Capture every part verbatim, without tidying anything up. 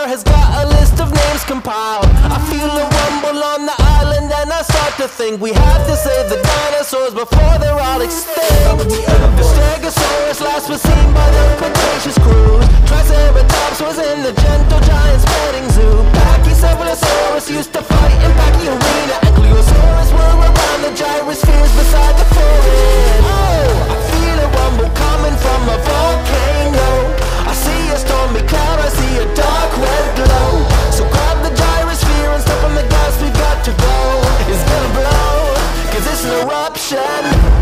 has got a list of names compiled. I feel a rumble on the island and I start to think we have to save the dinosaurs before they're all extinct. The Stegosaurus last was seen by the Cretaceous crew. Triceratops was in the gentle giant's petting zoo. Pachycephalosaurus used to fight in Pachy Arena. Ankylosaurus were around the gyrospheres beside the forest. Oh, I feel a rumble coming from a volcano. I see a stormy cloud, I see a dark red glow. So grab the gyrosphere and step on the gas, we've got to go. It's gonna blow, cause it's an eruption.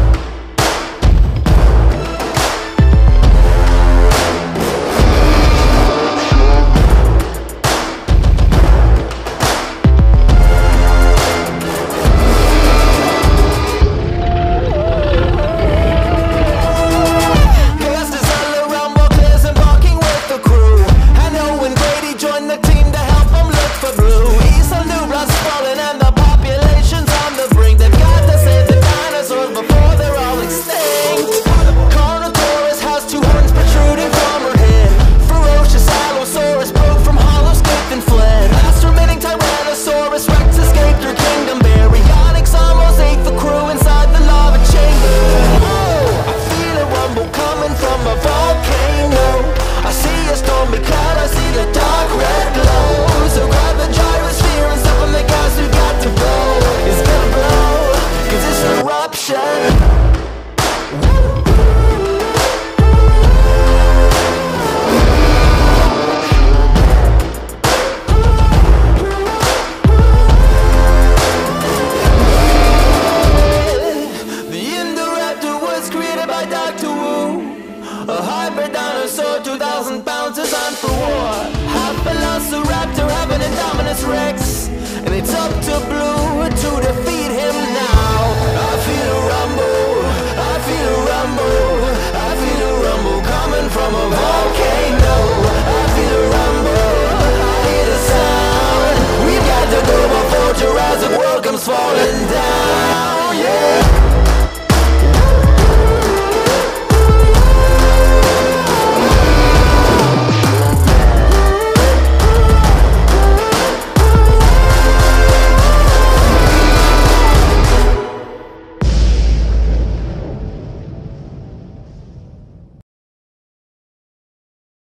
A hybrid dinosaur, two thousand pounds designed for war. Half velociraptor, half an Indominus Rex. And it's up to blue